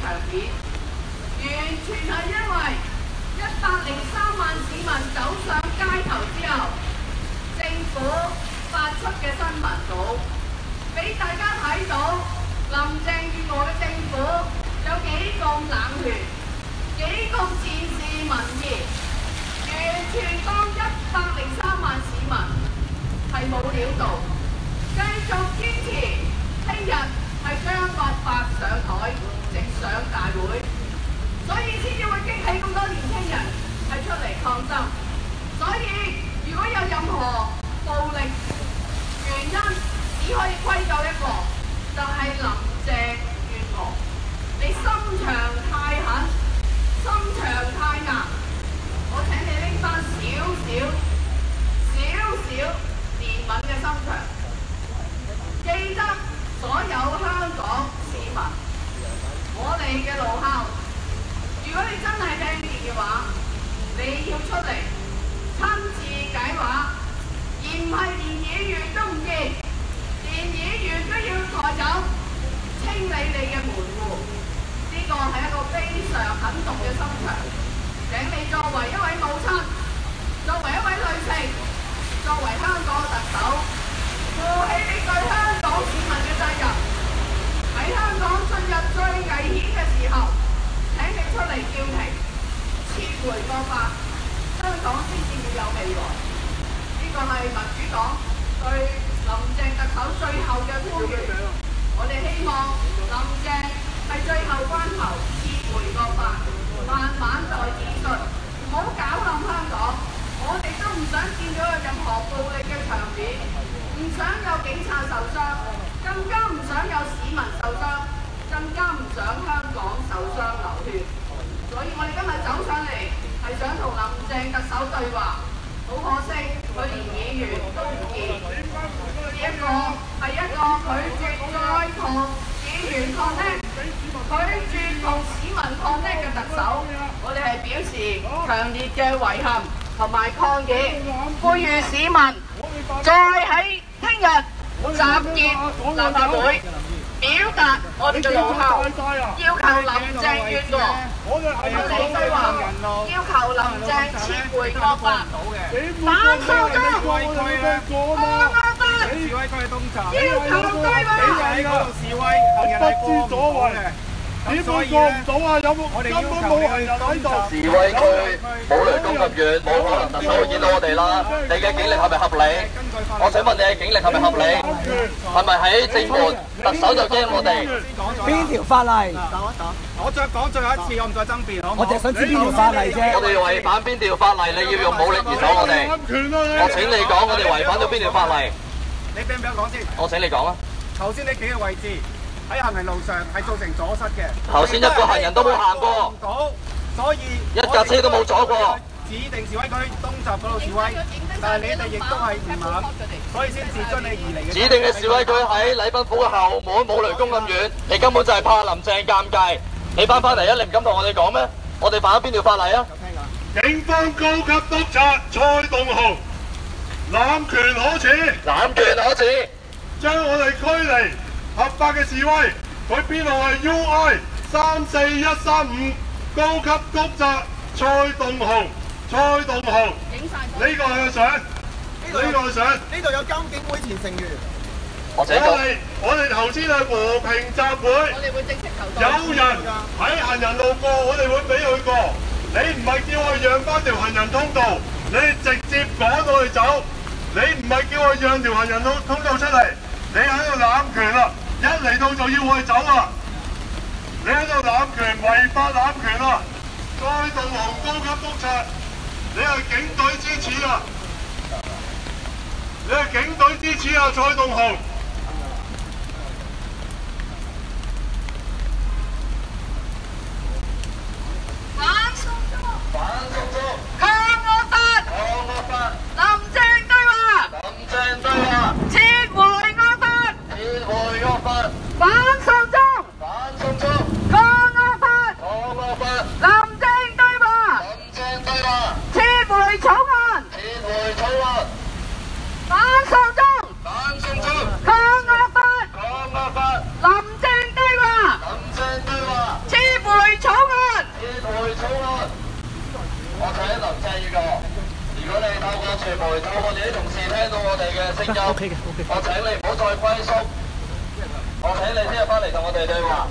場面，完全係因為103萬市民走上街頭之後，政府發出嘅新聞稿，俾大家睇到林鄭月娥嘅政府有幾咁冷血，幾咁戰士民意，完全當103萬市民係冇料到，繼續堅持聽日係將國法上台直上大會，所以先至會激起咁多年輕人係出嚟抗爭。所以如果有任何暴力原因，只可以歸咎一個，就係林鄭月娥，你心腸太狠，心腸太硬。我請你拎返少少憐憫嘅心腸，記得所有香港市民，我哋嘅怒吼，如果你真係聽見嘅話，你要出嚟親自解話，而唔係連議員都唔見，連議員都要抬走，清理你嘅門戶。呢個係一個非常狠毒嘅心腸。請你作為一位母親，作為一位女性，作為香港嘅特首，負起你對香港市民嘅責任。喺香港進入最危險嘅時候，請你出嚟叫停，撤回國法，香港先至會有未來。呢個係民主黨對林鄭特首最後嘅呼籲。我哋希望林鄭係最後關頭撤回國法，慢慢再諮詢，唔好搞冧香港。我哋都唔想見到有任何暴力嘅場面，唔想有警察受傷，更加唔想有市民受傷，更加唔想香港受傷流血。所以我哋今日走上嚟係想同林鄭特首對話，好可惜佢連議員都唔見。呢一個係一個拒絕再同議員connect，拒絕同市民connect嘅特首，我哋係表示強烈嘅遺憾同埋抗議，呼籲市民再喺聽日集結立法會，表達我哋嘅怒吼，要求林鄭月娥出嚟對話，要求林鄭撤回國法，反送中，放惡法， 示威區嘅東站， 要求對話。 喺嗰度示威，行人係過唔到嘅。點會過唔到啊？有冇根本冇行人喺度？ 示威區冇雷公咁遠，冇可能特首會見到我哋啦。你嘅警力係咪合理？我想問你嘅警力係咪合理？係咪喺正門特首就驚我哋？ 邊條法例？ 我再講最後一次，我唔再爭辯，好唔好？ 我淨係想知邊條法例啫。 我哋違反邊條法例？你要用武力移走我哋？我請你講，我哋違反咗邊條法例？ 你俾唔俾我講先？ 我請你講啊！ 頭先你企嘅位置喺行人路上係造成阻塞嘅。 頭先一個行人都冇行過， 所以一架車都冇阻過。 指定示威區東站嗰度示威，但係你哋亦都係唔肯，所以先至將你移嚟嘅。 指定嘅示威區喺禮賓府嘅後門，冇雷公咁遠，你根本就係怕林鄭尷尬。你翻嚟啊！你唔敢同我哋講咩？我哋犯咗邊條法例啊？ 警方高級督察蔡棟雄濫權可恥， 濫權可恥， 將我哋驅離合法嘅示威，佢編號係 UI 34135高級督察蔡棟雄。蔡棟雄，呢個係個相，呢個係相， 呢度有監警會前成員。 我哋頭先係和平集會， 我哋會正式投訴。 有人喺行人路過，我哋會俾佢過。你唔係叫我讓翻條行人通道，你直接趕我哋走。你唔係叫我讓條行人通道出嚟，你喺度濫權啦！一嚟到就要我哋走啦！你喺度濫權，違法濫權啦！蔡棟雄高級督察，你係警隊支持啊！你係警隊支持啊，蔡棟雄！ 反送中，抗惡法，林鄭對話，撤回惡法，反送中，抗惡法，林鄭對話，撤回草案，反送中，抗透我哋啲同事聽到我哋嘅聲音，我請你唔好再龜縮，我請你聽日翻嚟同我哋對話。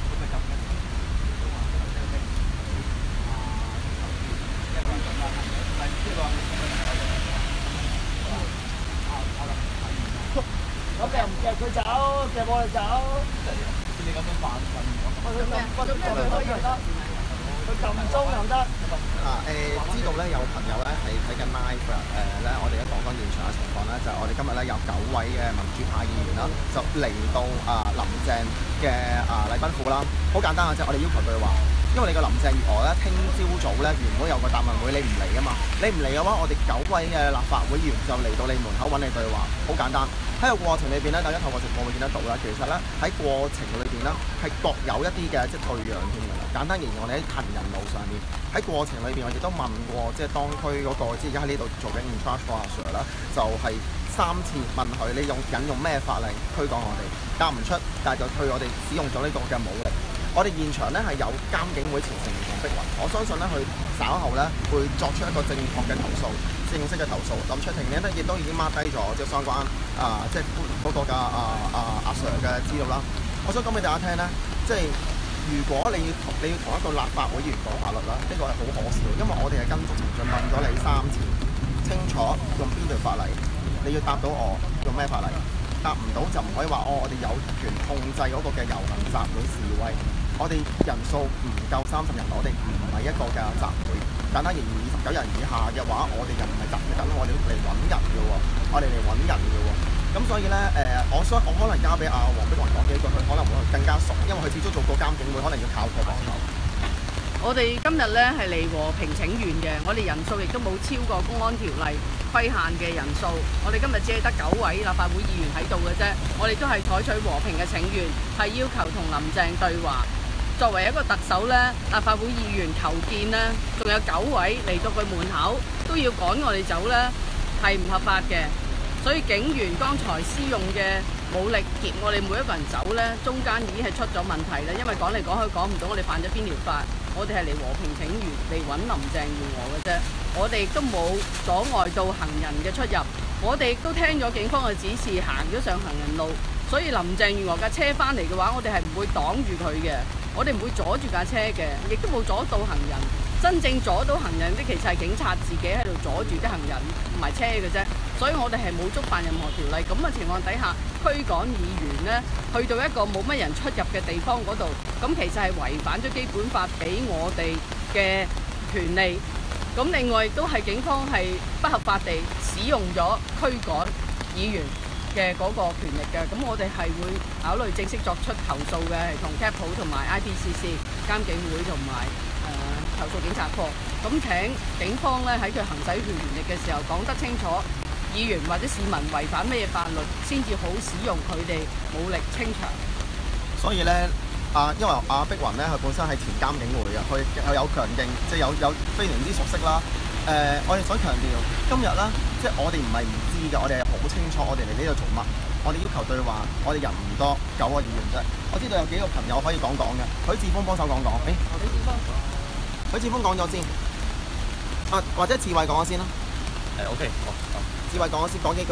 我夾唔夾佢走，夾我哋走。你咁樣扮笨，佢撳鐘又得。 知道咧有朋友咧係睇緊 live 咧，我哋而家講講現場嘅情況咧，就係我哋今日咧有9位嘅民主派議員啦，就嚟到林鄭嘅禮賓府啦。好簡單嘅啫，我哋要求對話。因為你個林鄭月娥咧，聽朝早咧原本有個答問會，你唔嚟啊嘛，你唔嚟嘅話，我哋9位嘅立法會議員就嚟到你門口揾你對話，好簡單。喺個過程裏邊咧，大家透過直播會見得到啦。其實咧喺過程裏邊咧係各有一啲嘅即係退讓添㗎啦。簡單而言，我哋喺行人路上面喺過程裏邊，我亦都問過即係當區嗰個即係而家喺呢度做緊 in charge 嗰阿 Sir 啦，就係3次問佢你引用咩法例驅趕我哋，答唔出，但係就對我哋使用咗呢個嘅武力。我哋現場咧係有監警會前成員同碧雲，我相信咧佢稍後咧會作出一個正確嘅投訴，正式嘅投訴。林卓廷咧亦都已經 mark 低咗即係相關即係嗰個嘅阿 Sir 嘅資料啦。我想講俾大家聽咧，即係如果你要同一個立法會議員講法律啦，呢個係好可笑，因為我哋係跟足程序問咗你3次，清楚用邊條法例，你要答到我用咩法例，答唔到就唔可以話我哋有權控制嗰個嘅遊行集會示威。我哋人數唔夠30人，我哋唔係一個嘅集會。簡單而言，29人以下嘅話，我哋又唔係集會緊，我哋嚟揾人嘅喎，我哋嚟揾人嘅喎。咁所以咧，我可能交俾阿黃碧雲講幾句，佢可能會更加熟，因為佢始終做過監警會，可能要靠佢幫手。 我哋今日咧係嚟和平請願嘅，我哋人數亦都冇超過公安條例規限嘅人數，我哋今日只係得9位立法會議員喺度嘅啫，我哋都係採取和平嘅請願，係要求同林鄭對話。作為一個特首咧，立法會議員求見咧，仲有9位嚟到佢門口都要趕我哋走咧，係唔合法嘅。所以警員剛才施用嘅武力劫我哋每一個人走咧，中間已經係出咗問題啦。因為講嚟講去講唔到我哋犯咗邊條法，我哋係嚟和平請願嚟揾林鄭月娥嘅啫。我哋都冇阻礙到行人嘅出入，我哋都聽咗警方嘅指示，行咗上行人路。所以林鄭月娥架車翻嚟嘅話，我哋係唔會擋住佢嘅。我哋唔會阻住架車嘅，亦都冇阻到行人。真正阻到行人啲，其實係警察自己喺度阻住啲行人唔係車嘅啫。所以我哋係冇觸犯任何條例。咁嘅情況底下，驅趕議員呢，去到一個冇乜人出入嘅地方嗰度，咁其實係違反咗基本法俾我哋嘅權利。咁另外亦都係警方係不合法地使用咗驅趕議員嘅嗰個權力嘅，咁我哋係會考慮正式作出投訴嘅，係同 CAPO 同埋 IPCC 監警會同埋投訴警察課。咁請警方咧喺佢行使權力嘅時候講得清楚，議員或者市民違反咩法律，先至好使用佢哋武力清場。 所以咧，因為阿碧雲咧，佢本身係前監警會嘅，佢有強勁，即係有非常之熟悉啦。我哋想強調，今日咧，即係我哋唔係唔知嘅，我哋係好清楚我哋嚟呢度做乜。我哋要求對話，我哋人唔多，9個議員啫。我知道有幾個朋友可以講嘅，許智峰幫手講。許智峰講咗先，或者智慧講咗先啦。OK， 好。智慧講咗先，講幾句。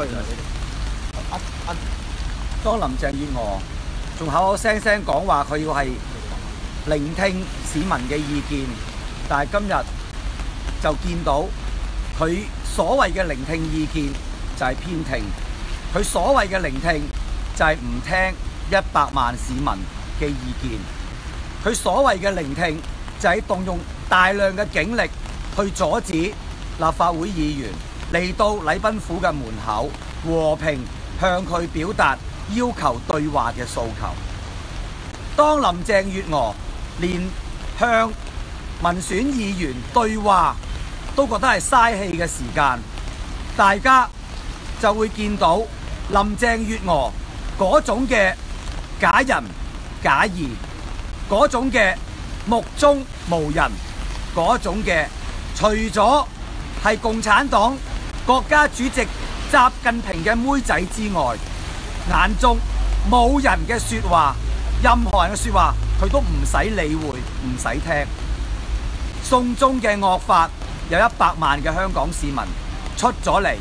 當林鄭月娥仲口口聲聲講話佢要係聆聽市民嘅意見，但係今日就見到佢所謂嘅聆聽意見就係偏聽，佢所謂嘅聆聽就係唔聽100萬市民嘅意見，佢所謂嘅聆聽就係動用大量嘅警力去阻止立法會議員嚟到禮賓府嘅門口和平向佢表達要求對話嘅訴求。當林鄭月娥連向民選議員對話都覺得係嘥氣嘅時間，大家就會見到林鄭月娥嗰種嘅假仁假義，嗰種嘅目中無人，嗰種嘅除咗係共產黨國家主席習近平嘅妹仔之外，眼中冇人嘅說話，任何人嘅說話佢都唔使理會，唔使聽。送中嘅惡法有100萬嘅香港市民出咗嚟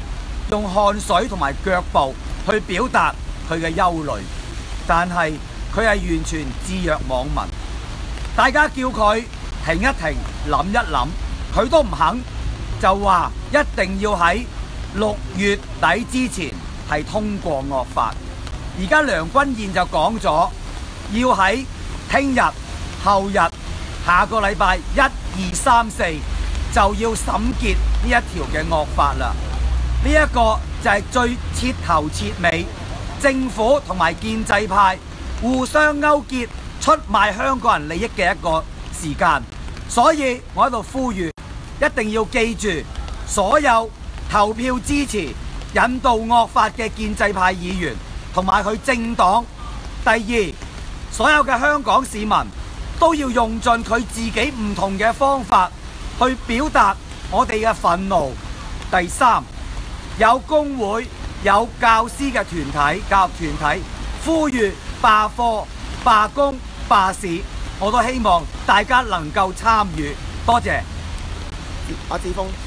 用汗水同埋腳步去表達佢嘅憂慮，但係佢係完全置若罔聞。大家叫佢停一停、諗一諗，佢都唔肯，就話一定要喺6月底之前係通過惡法。而家梁君彥就講咗，要喺聽日、後日、下個禮拜1、2、3、4就要審結呢一條嘅惡法啦。呢一個就係最徹頭徹尾，政府同埋建制派互相勾結出賣香港人利益嘅一個時間。所以我喺度呼籲，一定要記住，所有投票支持引導惡法嘅建制派議員同埋佢政黨。第二，所有嘅香港市民都要用盡佢自己唔同嘅方法去表達我哋嘅憤怒。第三，有工會、有教師嘅團體、教育團體呼籲罷課、罷工、罷市，我都希望大家能夠參與。多謝。 阿志峰，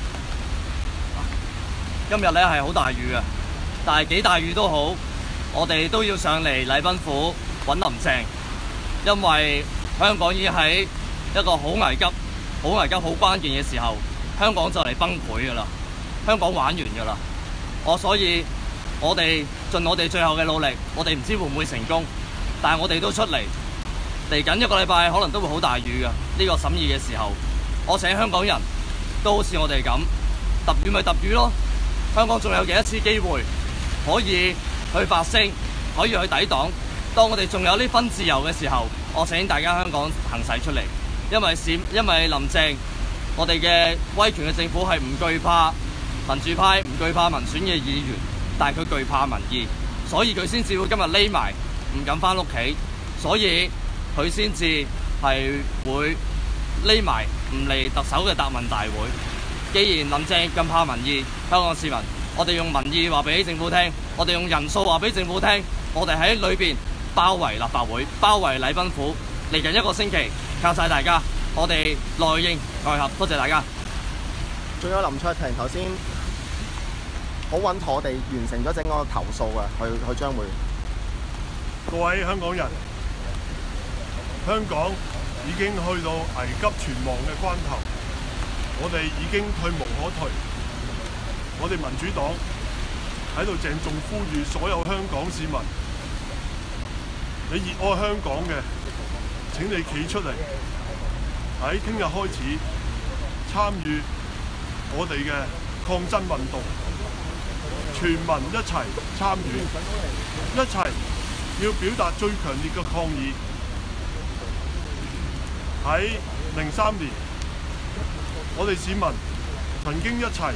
今日咧係好大雨嘅，但係幾大雨都好，我哋都要上嚟禮賓府揾林鄭，因為香港已經喺一個好危急、好危急、好關鍵嘅時候，香港就嚟崩潰㗎啦，香港玩完㗎啦。所以我哋盡我哋最後嘅努力，我哋唔知會唔會成功，但係我哋都出嚟。嚟緊一個禮拜可能都會好大雨嘅，呢個審議嘅時候，我請香港人都好似我哋咁，揼雨咪揼雨咯。香港仲有幾多次機會可以去發聲，可以去抵擋。當我哋仲有呢分自由嘅時候，我請大家香港行使出嚟，因為林鄭，我哋嘅威權嘅政府係唔懼怕民主派，唔懼怕民選嘅議員，但係佢懼怕民意，所以佢先至會今日匿埋，唔敢返屋企，所以佢先至係會匿埋唔嚟特首嘅答問大會。既然林鄭咁怕民意，香港市民，我哋用民意話俾政府聽，我哋用人數話俾政府聽，我哋喺裏邊包圍立法會，包圍禮賓府。嚟緊一個星期，靠晒大家，我哋內應外合，多謝大家。 仲有林卓廷頭先好穩妥地完成咗整個投訴嘅，佢將會。 各位香港人，香港已經去到危急存亡嘅關頭，我哋已經退無可退。我哋民主黨喺度鄭重呼籲所有香港市民，你熱愛香港嘅，請你企出嚟，喺聽日開始參與我哋嘅抗爭運動，全民一齊參與，一齊要表達最強烈嘅抗議。喺03年，我哋市民曾經一齊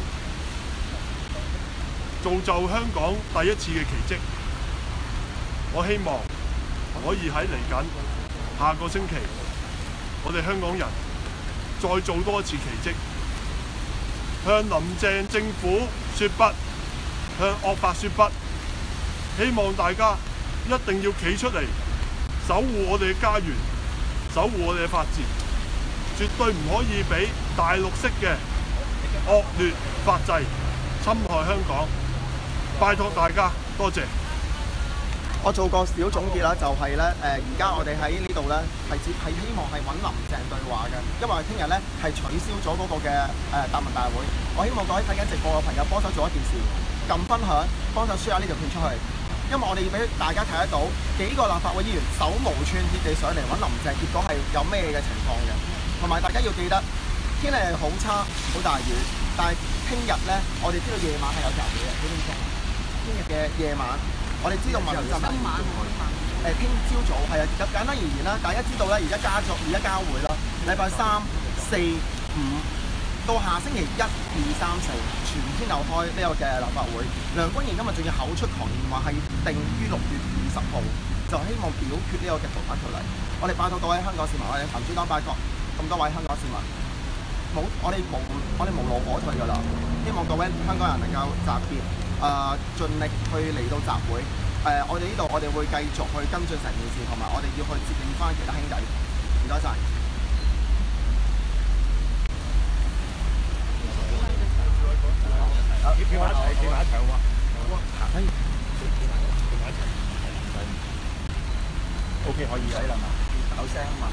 造就香港第一次嘅奇蹟。我希望可以喺嚟緊下個星期，我哋香港人再做多一次奇蹟，向林鄭政府說不，向惡法說不。希望大家一定要企出嚟，守護我哋嘅家園，守護我哋嘅法治，絕對唔可以俾大陸式嘅惡劣法制侵害香港。拜託大家，多謝。 我做個小總結啦，就係咧而家我哋喺呢度咧係希望係揾林鄭對話嘅，因為聽日咧係取消咗嗰個嘅答問大會。我希望各位睇緊直播嘅朋友幫手做一件事，撳分享，幫手 share 呢條片出去，因為我哋要俾大家睇得到幾個立法會議員手無寸鐵地上嚟揾林鄭，結果係有咩嘅情況嘅。同埋大家要記得天氣係好差，好大雨，但係聽日咧我哋知道夜晚係有集會嘅，幾點鐘？聽日嘅夜晚。我哋知道民陣今晚聽朝早係啊，簡單而言啦，大家知道咧，而家交會啦，禮拜3、4、5到下星期1、2、3、4全天候開呢個嘅立法會。梁君彥今日仲要口出狂言，話係定於6月20號，就希望表決呢個嘅逃犯條例。我哋拜託各位香港市民，我哋民主黨拜託咁多位香港市民，我哋無路可退㗎啦。希望各位香港人能夠集結。盡力去嚟到集會，我哋呢度我哋會繼續去跟進成件事，同埋我哋要去接應翻其他兄弟。唔該晒。 企埋一齊喎。 可以喺度嘛，搞聲啊嘛。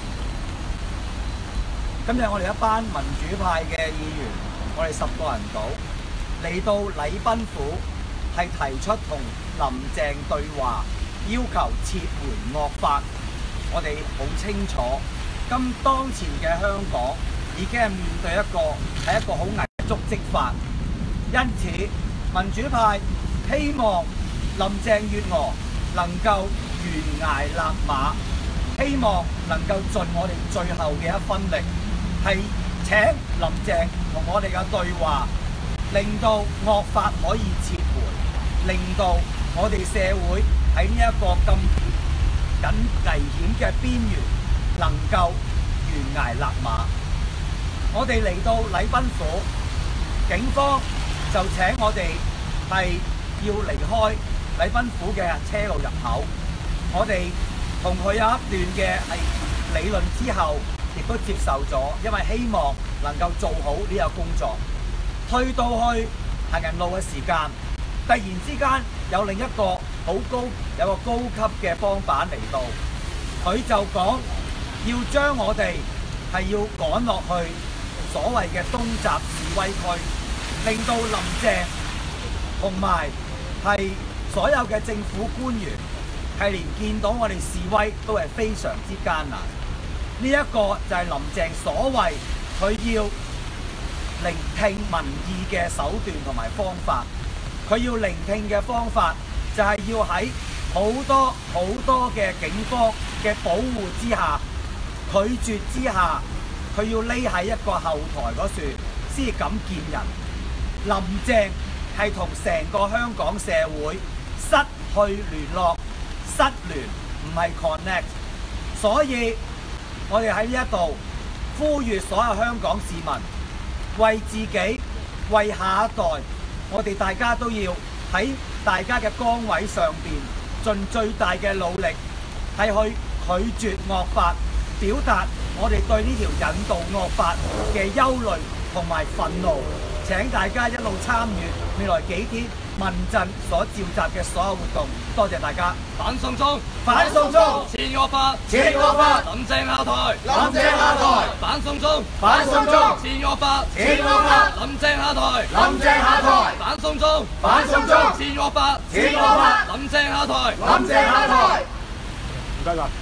今日我哋一班民主派嘅議員，我哋10個人到嚟到禮賓府，係提出同林鄭對話，要求撤回惡法。我哋好清楚，當前嘅香港已經係面對一個好危足即發，因此民主派希望林鄭月娥能夠懸崖勒馬，希望能夠盡我哋最後嘅一分力，係請林鄭同我哋嘅對話，令到惡法可以撤回，令到我哋社會喺呢一個咁緊危險嘅邊緣能夠懸崖勒馬。我哋嚟到禮賓府，警方就請我哋係要離開禮賓府嘅車路入口。我哋同佢有一段嘅係理論之後，亦都接受咗，因為希望能夠做好呢個工作。去到去行人路嘅時間，突然之間有另一個好高有個高級嘅幫辦嚟到，佢就講要將我哋係要趕落去所謂嘅東閘示威區，令到林鄭同埋係所有嘅政府官員係連見到我哋示威都係非常之艱難。呢一個就係林鄭所謂佢要聆聽民意嘅手段同埋方法。佢要聆聽嘅方法就係要喺好多嘅警方嘅保護之下，拒絕之下，佢要匿喺一個後台嗰處先敢見人。林鄭係同成個香港社會失去聯絡，失聯唔係 connect。所以我哋喺呢一度呼籲所有香港市民，為自己、為下一代，我哋大家都要喺大家嘅崗位上邊盡最大嘅努力，係去拒絕惡法，表達我哋對呢條引導惡法嘅憂慮同埋憤怒。請大家一路參與未來幾天民陣所召集嘅所有活動。多謝大家。 反送中， 反送中， 撤惡法， 撤惡法， 林鄭下台， 林鄭下台， 反送中， 反送中， 撤惡法， 撤惡法， 林鄭下台， 林鄭下台， 反送中， 反送中， 撤惡法， 撤惡法， 林鄭下台， 林鄭下台。 唔該㗎。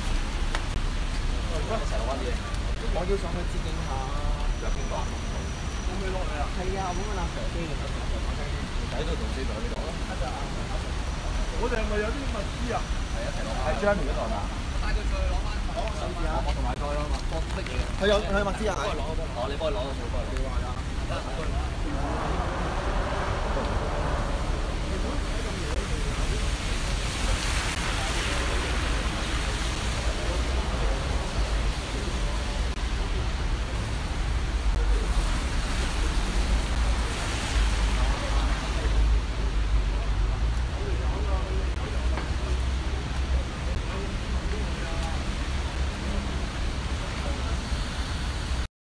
我要上去致敬下。有邊個？會唔會落嚟啊？係啊，揾個垃圾機嚟。喺度同4台去攞咯。 我哋係咪有啲物資啊？ 係一齊攞。 係張明嗰度係嘛？ 帶佢再攞翻。我同埋再攞嘛，多乜嘢？ 佢有物資啊？ 你幫佢攞，冇幫佢攞。